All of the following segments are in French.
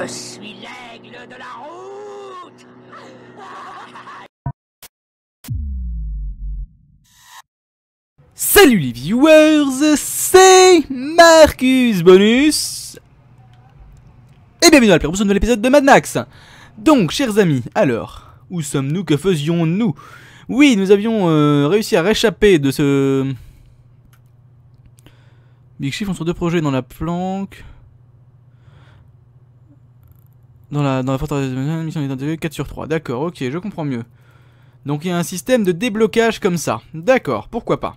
Je suis l'aigle de la route. Salut les viewers, c'est Marcus Bonus et bienvenue dans la première de l'épisode de Mad Max. Donc chers amis, alors, où sommes-nous, que faisions-nous? Oui, nous avions réussi à réchapper de ce... Big Chief, on sur deux projets dans la planque. Dans la forteresse, mission identifiée 4 sur 3, d'accord, ok, je comprends mieux. Donc il y a un système de déblocage comme ça, d'accord, pourquoi pas.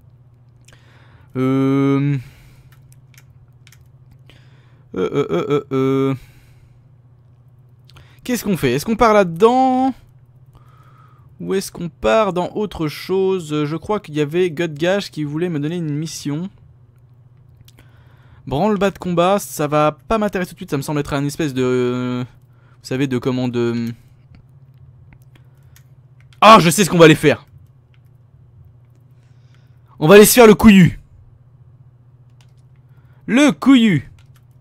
Qu'est-ce qu'on fait? Est-ce qu'on part là-dedans? Ou est-ce qu'on part dans autre chose? Je crois qu'il y avait Godgash qui voulait me donner une mission. Branle-bas de combat, ça va pas m'intéresser tout de suite, ça me semble être un espèce de... vous savez, de comment de... Ah, je sais ce qu'on va aller faire. On va aller se faire le couillu. Le couillu.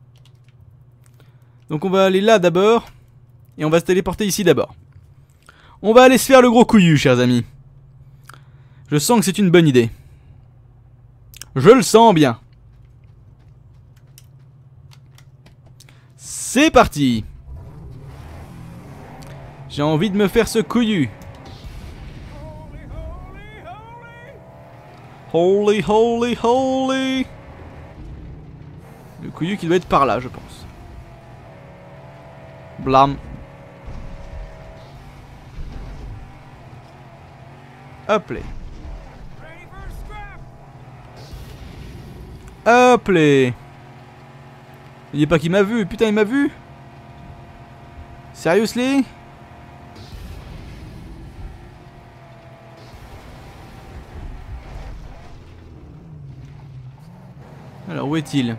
Donc on va aller là d'abord. Et on va se téléporter ici d'abord. On va aller se faire le gros couillu, chers amis. Je sens que c'est une bonne idée. Je le sens bien. C'est parti. J'ai envie de me faire ce couillu. Holy, holy, holy. Le couillu qui doit être par là, je pense. Blam. Hop là. Hop là. Il est pas qu'il m'a vu, putain il m'a vu. Seriously? Alors où est-il?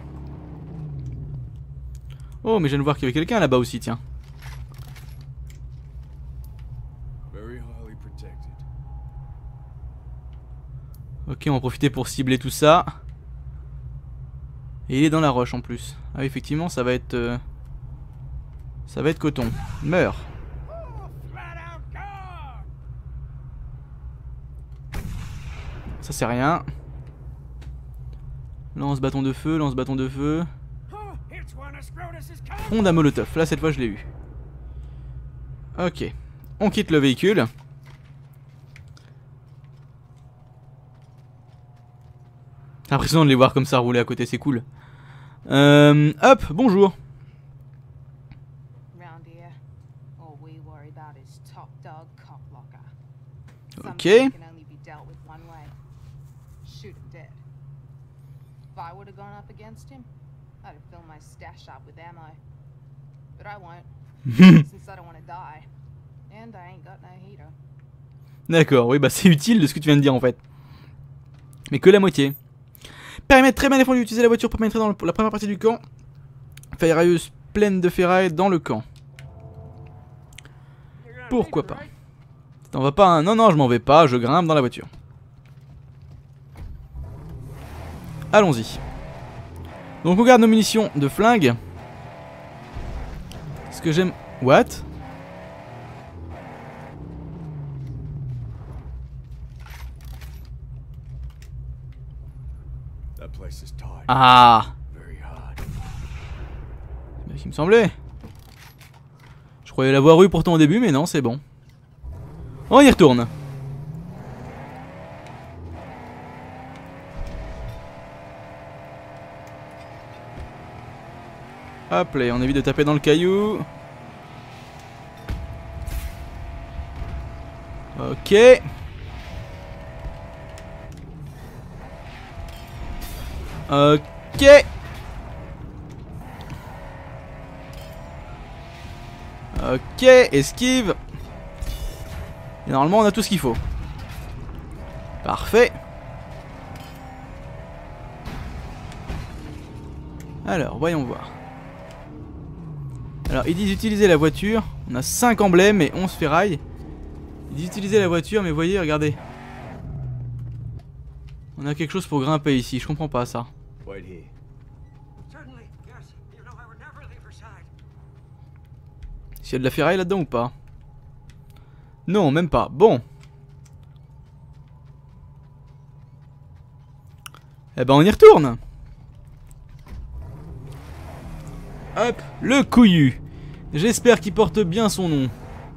Oh mais je viens de voir qu'il y avait quelqu'un là-bas aussi, tiens. Ok, on va profiter pour cibler tout ça. Et il est dans la roche en plus. Ah effectivement ça va être coton. Meurs. Ça c'est rien. Lance bâton de feu, lance bâton de feu. Onde à molotov, là cette fois je l'ai eu. Ok, on quitte le véhicule. C'est impressionnant de les voir comme ça rouler à côté, c'est cool. Hop, bonjour. Ok. D'accord, oui bah c'est utile de ce que tu viens de dire en fait. Mais que la moitié. Périmètre très bien défendu, utiliser la voiture pour pénétrer dans la première partie du camp. Ferrailleuse pleine de ferraille dans le camp. Pourquoi pas? T'en vas pas hein? Non non je m'en vais pas, je grimpe dans la voiture. Allons-y. Donc on garde nos munitions de flingue. Ce que j'aime... What? Ah! C'est bien ce qui me semblait. Je croyais l'avoir eu pourtant au début, mais non, c'est bon. On y retourne. Hop là, on évite de taper dans le caillou. Ok. Ok. Ok, esquive. Et normalement on a tout ce qu'il faut. Parfait. Alors, voyons voir. Alors, ils disent utiliser la voiture. On a 5 emblèmes et 11 ferrailles. Ils disent utiliser la voiture, mais voyez, regardez. On a quelque chose pour grimper ici, je comprends pas ça. S'il y a de la ferraille là-dedans ou pas? Non, même pas. Bon. Eh ben on y retourne. Hop, le couillu. J'espère qu'il porte bien son nom.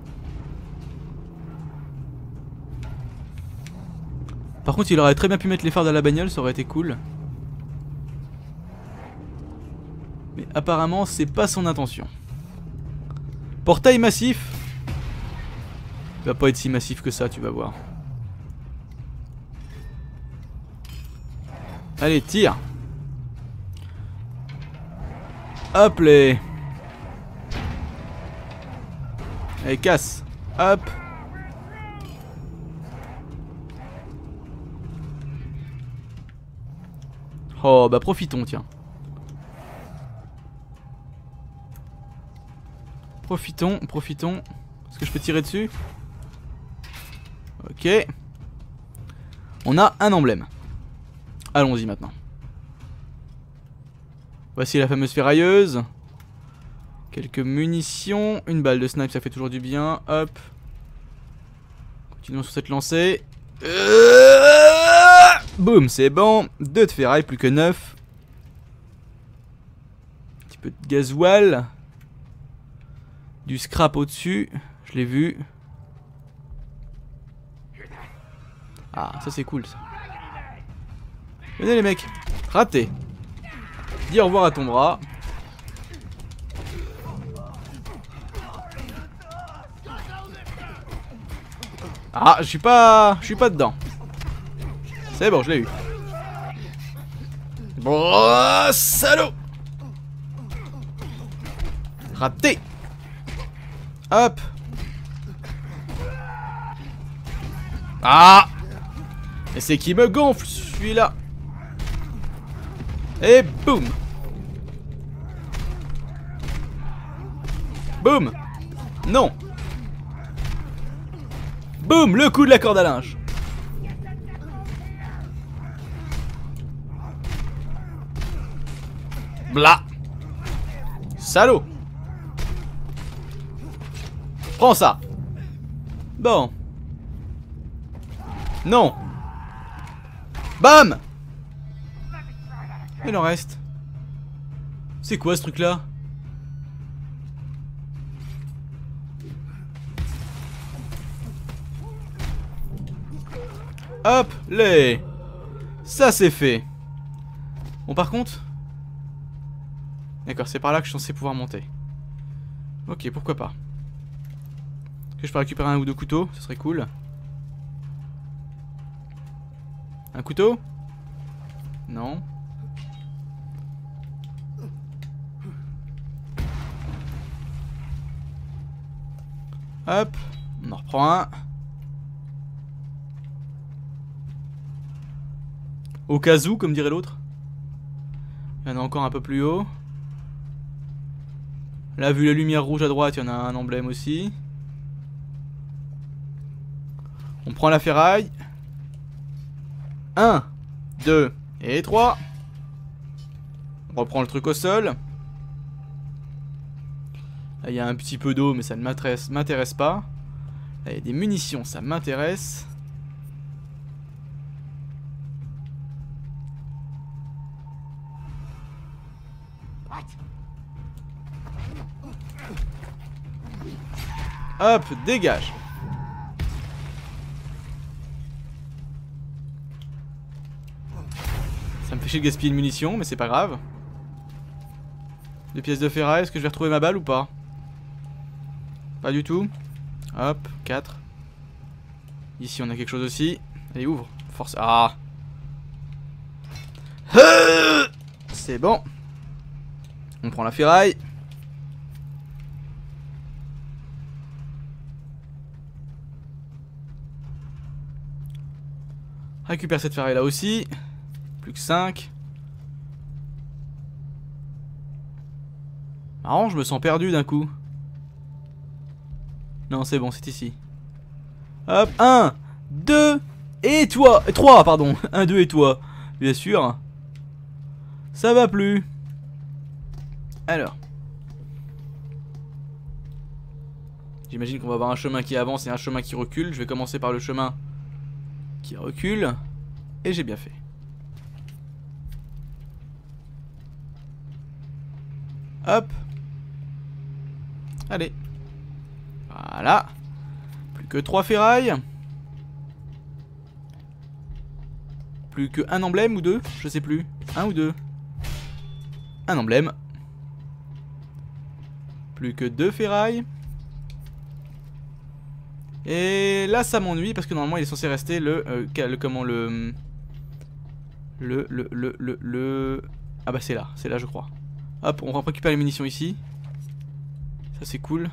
Par contre, il aurait très bien pu mettre les phares de la bagnole, ça aurait été cool. Mais apparemment, c'est pas son intention. Portail massif. Il va pas être si massif que ça, tu vas voir. Allez, tire. Hop les. Allez, casse. Hop. Oh, bah profitons, tiens. Profitons. Est-ce que je peux tirer dessus? Ok. On a un emblème. Allons-y maintenant. Voici la fameuse ferrailleuse. Quelques munitions. Une balle de snipe, ça fait toujours du bien. Hop. Continuons sur cette lancée. Boum, c'est bon. 2 de ferraille, plus que 9. Un petit peu de gasoil. Du scrap au-dessus. Je l'ai vu. Ah, ça c'est cool ça. Venez les mecs. Raté. Dis au revoir à ton bras. Ah, je suis pas dedans. C'est bon, je l'ai eu. Oh, salaud. Raté. Hop. Ah. Et c'est qui me gonfle, celui-là. Et boum. Boum. Non. Boum, le coup de la corde à linge. Blah. Salaud. Prends ça. Bon. Non. Bam. Il en reste. C'est quoi ce truc là? Hop, les. Ça c'est fait. Bon par contre. D'accord, c'est par là que je suis censé pouvoir monter. Ok, pourquoi pas. Est-ce que je peux récupérer un ou deux couteaux? Ce serait cool. Un couteau? Non. Hop, on en reprend un. Au cas où, comme dirait l'autre. Il y en a encore un peu plus haut. Là, vu la lumière rouge à droite, il y en a un emblème aussi. On prend la ferraille. 1, 2 et 3. On reprend le truc au sol. Là, il y a un petit peu d'eau, mais ça ne m'intéresse pas. Là, il y a des munitions, ça m'intéresse. Hop, dégage. Ça me fait chier de gaspiller une munition, mais c'est pas grave. 2 pièces de ferraille, est-ce que je vais retrouver ma balle ou pas? Pas du tout. Hop, 4. Ici on a quelque chose aussi. Allez, ouvre. Force. Ah. C'est bon. On prend la ferraille. Récupère cette ferraille là aussi. Plus que 5. Marrant, je me sens perdu d'un coup. Non, c'est bon, c'est ici. Hop, 1, 2, et toi. 3, pardon. 1, 2 et toi. Bien sûr. Ça va plus. Alors. J'imagine qu'on va avoir un chemin qui avance et un chemin qui recule. Je vais commencer par le chemin qui recule. Et j'ai bien fait. Hop. Allez. Voilà. Plus que 3 ferrailles. Plus que un emblème ou 2, je sais plus. 1 ou 2. Un emblème. Plus que 2 ferrailles. Et là ça m'ennuie parce que normalement il est censé rester comment ah bah c'est là je crois. Hop, on va récupérer les munitions ici. Ça c'est cool.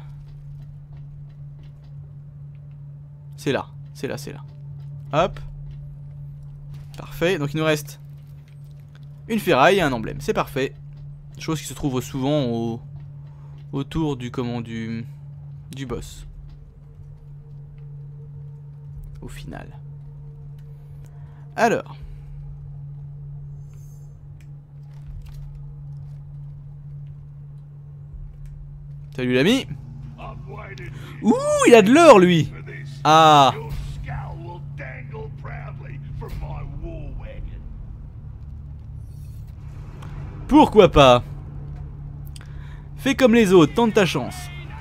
C'est là. Hop. Parfait, donc il nous reste une ferraille et un emblème, c'est parfait. Chose qui se trouve souvent autour du boss. Au final. Alors. Salut l'ami. Ouh, il a de l'or lui. Ah. Pourquoi pas? Fais comme les autres, tente ta chance.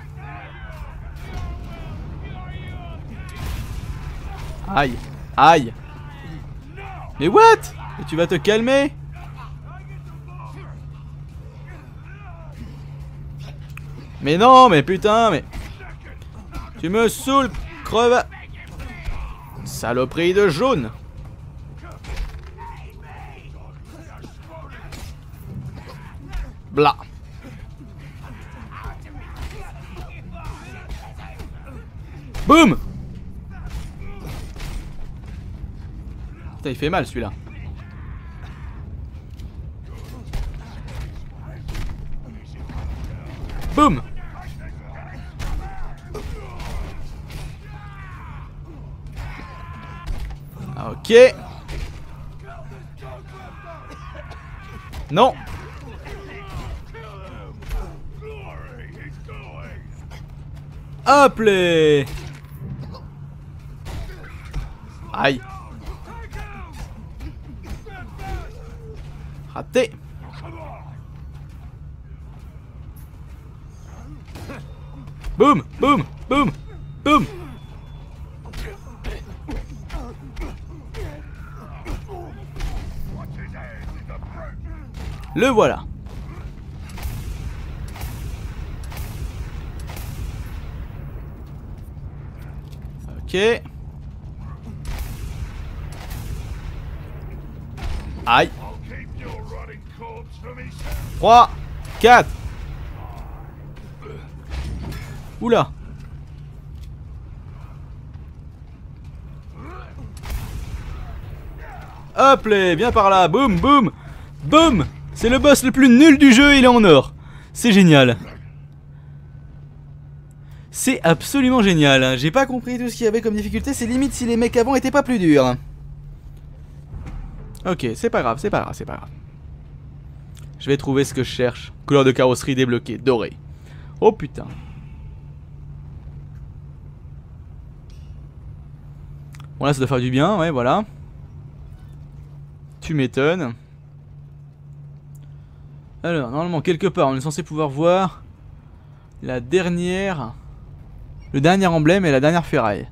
Aïe, aïe. Mais what? Et tu vas te calmer? Mais non, mais putain, mais... Tu me saoules, creve. Saloperie de jaune. Blah. Boum. Putain, il fait mal celui-là. Boum. Ok. Non. Hop les. Aïe. Raté. Boum, boum, boum, boum. Le voilà. Ok. Aïe. 3, 4. Oula. Hop les, viens par là. Boum, boum, boum. C'est le boss le plus nul du jeu, il est en or. C'est génial. C'est absolument génial. J'ai pas compris tout ce qu'il y avait comme difficulté. C'est limite si les mecs avant étaient pas plus durs. Ok, c'est pas grave, c'est pas grave, c'est pas grave. Je vais trouver ce que je cherche. Couleur de carrosserie débloquée, doré. Oh putain. Bon là ça doit faire du bien, ouais voilà. Tu m'étonnes. Alors normalement quelque part on est censé pouvoir voir la dernière... Le dernier emblème et la dernière ferraille.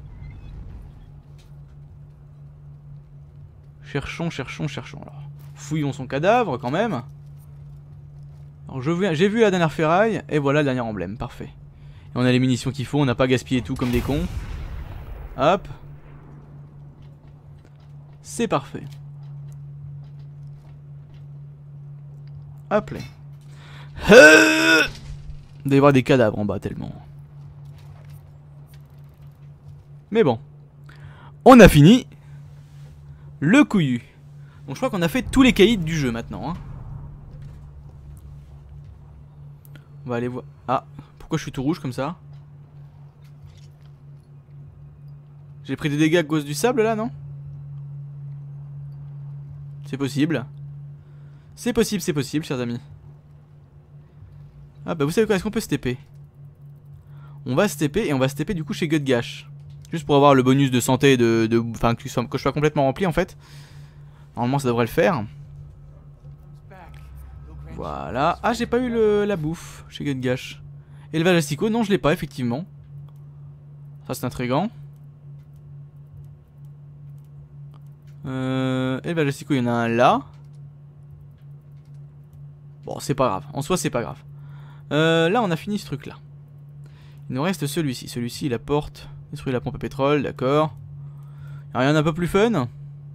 Cherchons, cherchons, cherchons. Alors, fouillons son cadavre quand même. Alors j'ai vu la dernière ferraille et voilà le dernier emblème, parfait. Et on a les munitions qu'il faut, on n'a pas gaspillé tout comme des cons. Hop. C'est parfait. Hop là. Il doit y avoir des cadavres en bas tellement. Mais bon. On a fini. Le couillu. Donc je crois qu'on a fait tous les caïds du jeu maintenant. Hein. On va aller voir. Ah, pourquoi je suis tout rouge comme ça? J'ai pris des dégâts à cause du sable là, non? C'est possible. C'est possible, chers amis. Ah bah vous savez quoi, est-ce qu'on peut se TP? On va se TP et on va se TP du coup chez Gutgash. Juste pour avoir le bonus de santé enfin que je sois complètement rempli en fait. Normalement ça devrait le faire. Voilà. Ah j'ai pas eu la bouffe chez Gutgash. Élevage asticot, non je l'ai pas effectivement. Ça c'est intriguant. Élevage asticot, il y en a un là. Bon c'est pas grave, en soi c'est pas grave. Là on a fini ce truc là. Il nous reste celui-ci. Celui-ci il apporte. Détruire la pompe à pétrole, d'accord. Y'a rien d'un peu plus fun?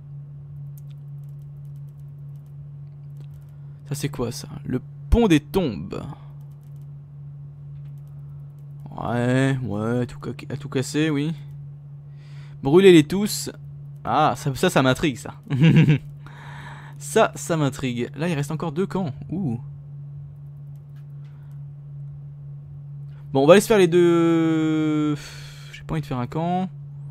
Ça c'est quoi ça? Le pont des tombes. Ouais, à tout casser, oui. Brûlez-les tous. Ah, ça m'intrigue ça. Ça m'intrigue. Là il reste encore 2 camps. Ouh. Bon, on va aller se faire les 2. J'ai pas envie de faire un camp.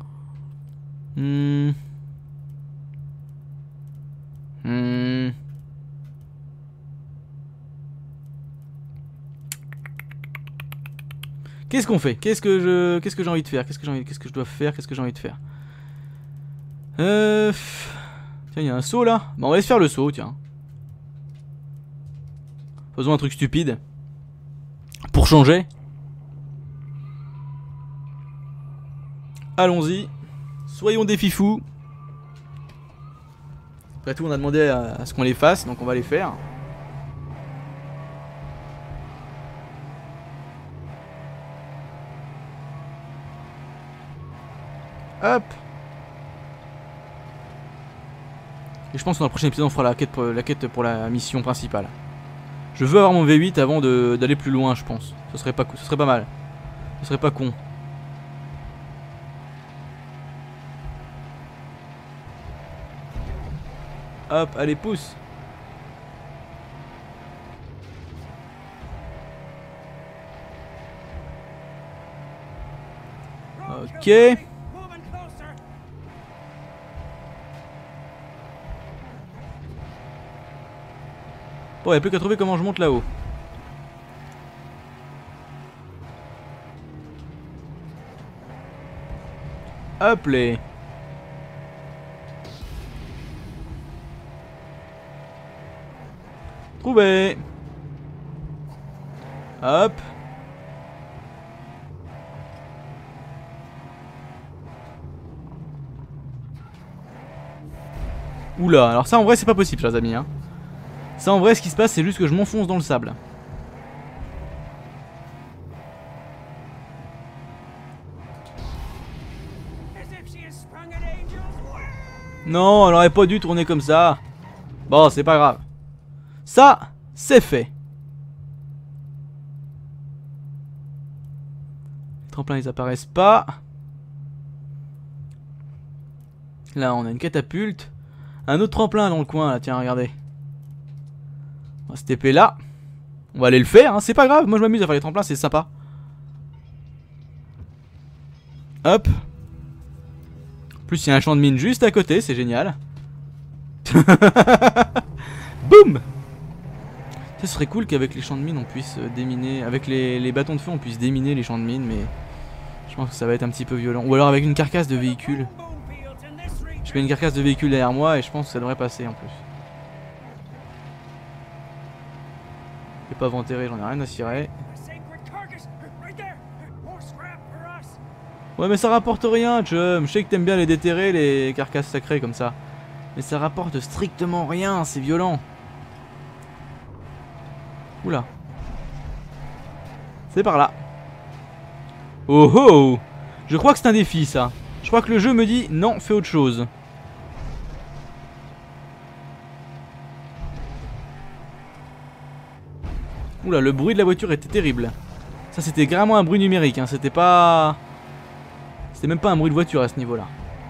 Qu'est-ce qu'on fait? Qu'est-ce que j'ai envie de faire? Qu'est-ce que je dois faire? Qu'est-ce que j'ai envie de faire? Tiens, il y a un saut là. Bon, on va aller se faire le saut, tiens. Faisons un truc stupide. Pour changer. Allons-y. Soyons des fifous. Après tout, on a demandé à ce qu'on les fasse, donc on va les faire. Hop. Et je pense que dans le prochain épisode, on fera la quête pour la mission principale. Je veux avoir mon V8 avant d'aller plus loin, je pense. Ce serait pas mal. Ce serait pas con. Hop, allez, pousse. Ok. Bon, il n'y a plus qu'à trouver comment je monte là-haut. Hop les. Trouvé. Hop. Oula, alors ça en vrai c'est pas possible, chers amis, hein. Ça en vrai ce qui se passe c'est juste que je m'enfonce dans le sable. Non, elle aurait pas dû tourner comme ça. Bon, c'est pas grave. Ça, c'est fait. Les tremplins ils apparaissent pas. Là on a une catapulte. Un autre tremplin dans le coin là, tiens regardez. On va se TP là. On va aller le faire, hein. C'est pas grave, moi je m'amuse à faire les tremplins, c'est sympa. Hop. En plus il y a un champ de mine juste à côté, c'est génial. Boum. Ce serait cool qu'avec les champs de mine on puisse déminer. Avec les bâtons de feu on puisse déminer les champs de mine, mais je pense que ça va être un petit peu violent. Ou alors avec une carcasse de véhicule. Je mets une carcasse de véhicule derrière moi et je pense que ça devrait passer en plus. Les pas enterrés, j'en ai rien à cirer. Ouais mais ça rapporte rien, chum. Je sais que t'aimes bien les déterrer, les carcasses sacrées comme ça. Mais ça rapporte strictement rien, c'est violent. Oula. C'est par là. Oh oh. Je crois que c'est un défi ça. Je crois que le jeu me dit non, fais autre chose. Oula, le bruit de la voiture était terrible. Ça c'était carrément un bruit numérique, hein. C'était pas... C'était même pas un bruit de voiture à ce niveau là.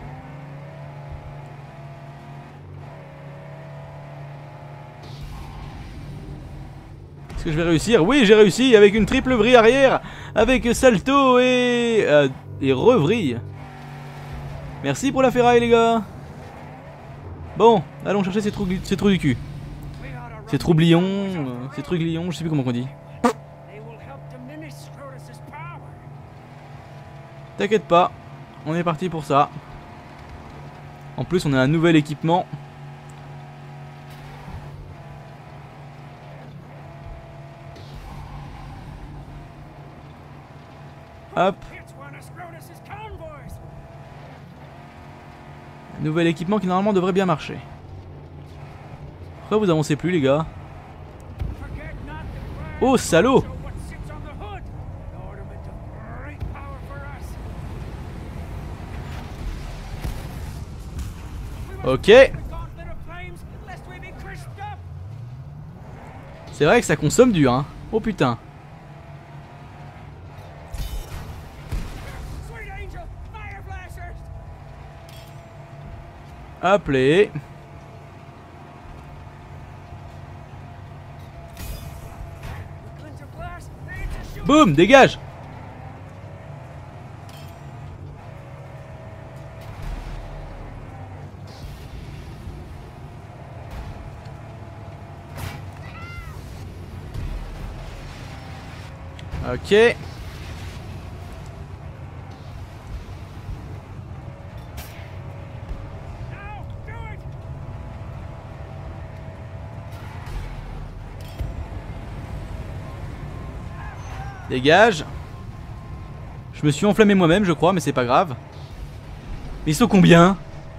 Est-ce que je vais réussir? Oui, j'ai réussi avec une triple vrille arrière, avec salto et revrille. Merci pour la ferraille les gars. Bon, allons chercher ces trous du cul. Ces troublions, ces truglions, je sais plus comment on dit. T'inquiète pas, on est parti pour ça. En plus on a un nouvel équipement. Hop. Nouvel équipement qui normalement devrait bien marcher. Pourquoi vous avancez plus les gars? Oh salaud! Ok. C'est vrai que ça consomme dur hein. Oh putain. Appelez. Boum, dégage. Ok. Dégage. Je me suis enflammé moi-même je crois mais c'est pas grave. Mais ils sont combien?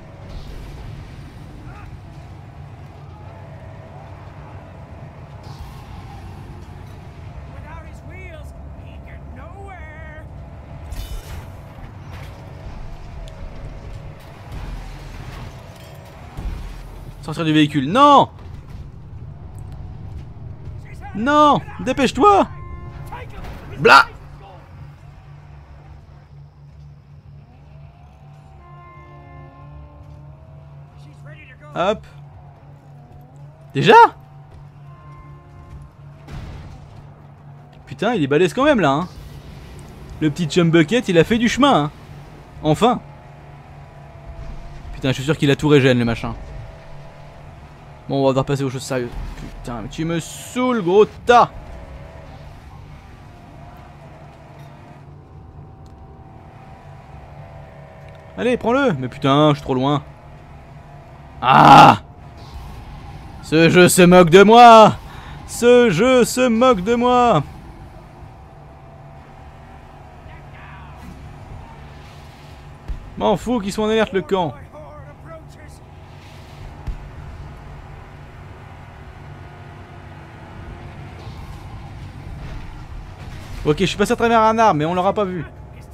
Sortir du véhicule. Non! Non! Dépêche-toi! Blah! Hop. Déjà? Putain, il est balèze quand même là, hein. Le petit chum bucket, il a fait du chemin, hein. Enfin. Putain, je suis sûr qu'il a tout régène, le machin. Bon, on va devoir passer aux choses sérieuses. Putain, mais tu me saoules, gros tas. Allez, prends-le. Mais putain, je suis trop loin. Ah! Ce jeu se moque de moi! Ce jeu se moque de moi! M'en fous qu'ils soient en alerte le camp. Ok, je suis passé à travers un arbre, mais on l'aura pas vu.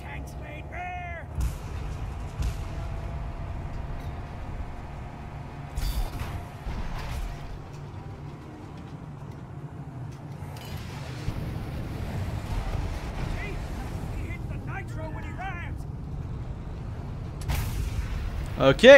Ok.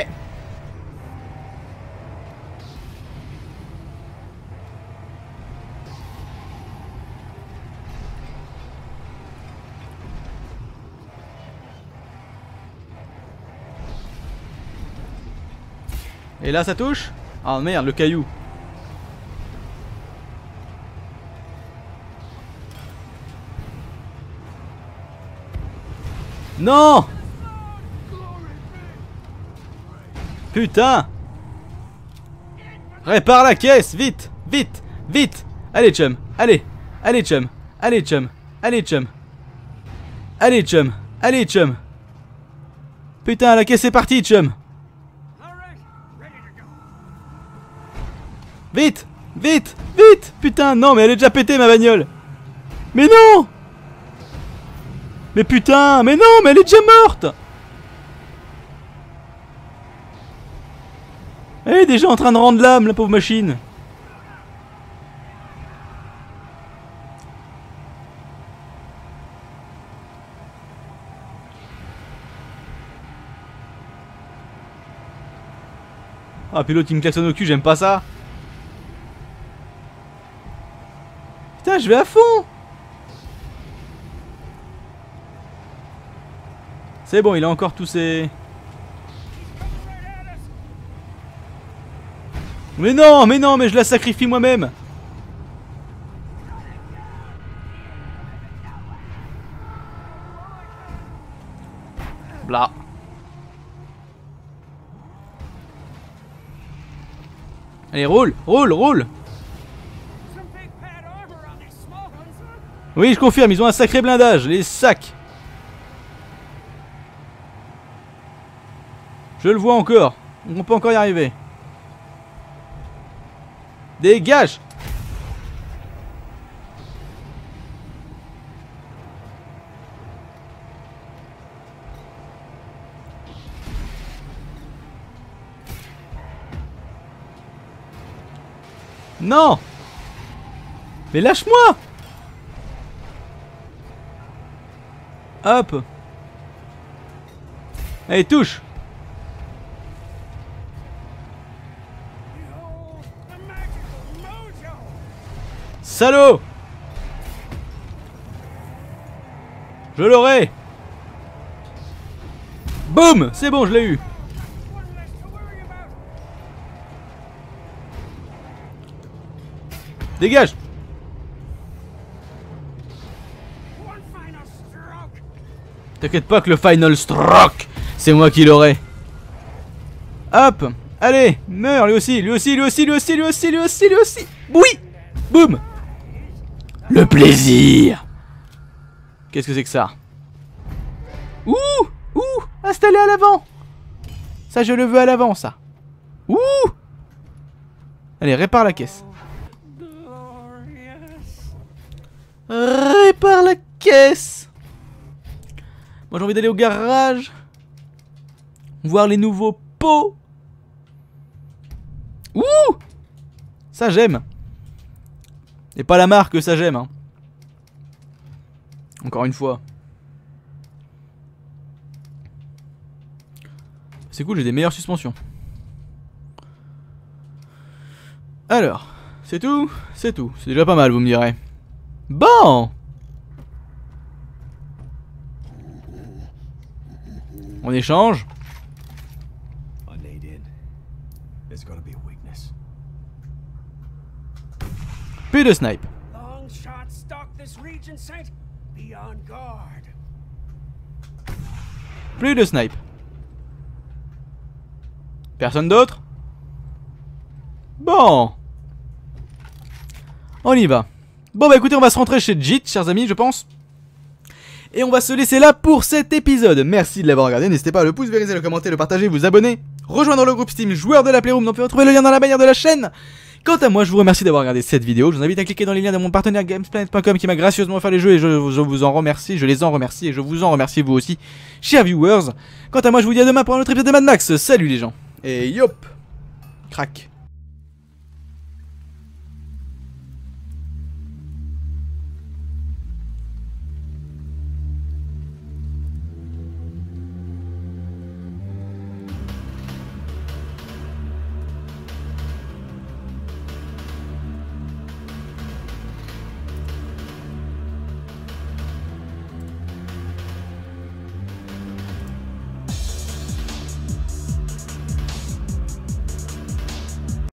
Et là ça touche? Ah merde, le caillou. Non! Putain! Répare la caisse, vite, vite, vite! Allez chum, allez, allez chum, allez chum, allez chum, allez chum, allez chum. Putain, la caisse est partie chum. Vite, vite, vite! Putain, non mais elle est déjà pétée ma bagnole. Mais non! Mais putain, mais non, mais elle est déjà morte! Elle est déjà en train de rendre l'âme, la pauvre machine. Ah, puis l'autre il me klaxonne au cul, j'aime pas ça. Putain, je vais à fond. C'est bon, il a encore tous ses... Mais non, mais je la sacrifie moi-même. Là. Allez, roule, roule, roule. Oui, je confirme, ils ont un sacré blindage, les sacs. Je le vois encore. On peut encore y arriver. Dégage! Non! Mais lâche-moi! Hop! Allez, touche! Salaud! Je l'aurai! Boum! C'est bon, je l'ai eu! Dégage! T'inquiète pas que le final stroke, c'est moi qui l'aurai. Hop! Allez! Meurs, lui aussi, lui aussi, lui aussi, lui aussi, lui aussi, lui aussi, lui aussi! Oui! Boum! Le plaisir! Qu'est-ce que c'est que ça? Ouh! Ouh! Installé à l'avant! Ça, je le veux à l'avant, ça. Ouh! Allez, répare la caisse. Répare la caisse! Moi, j'ai envie d'aller au garage. Voir les nouveaux pots. Ouh! Ça, j'aime. Et pas la marque, ça j'aime, hein. Encore une fois. C'est cool, j'ai des meilleures suspensions. Alors, c'est tout? C'est tout. C'est déjà pas mal, vous me direz. Bon! On échange. Plus de snipe. Plus de snipe. Personne d'autre? Bon. On y va. Bon bah écoutez, on va se rentrer chez Jit, chers amis, je pense. Et on va se laisser là pour cet épisode. Merci de l'avoir regardé, n'hésitez pas à le pouce vériser, le commenter, le partager, vous abonner, rejoindre le groupe Steam joueur de la Playroom, dont vous pouvez retrouver le lien dans la bannière de la chaîne. Quant à moi, je vous remercie d'avoir regardé cette vidéo. Je vous invite à cliquer dans les liens de mon partenaire Gamesplanet.com qui m'a gracieusement offert les jeux et je vous en remercie. Je les en remercie et je vous en remercie vous aussi, chers viewers. Quant à moi, je vous dis à demain pour un autre épisode de Mad Max. Salut les gens. Et yop. Crac.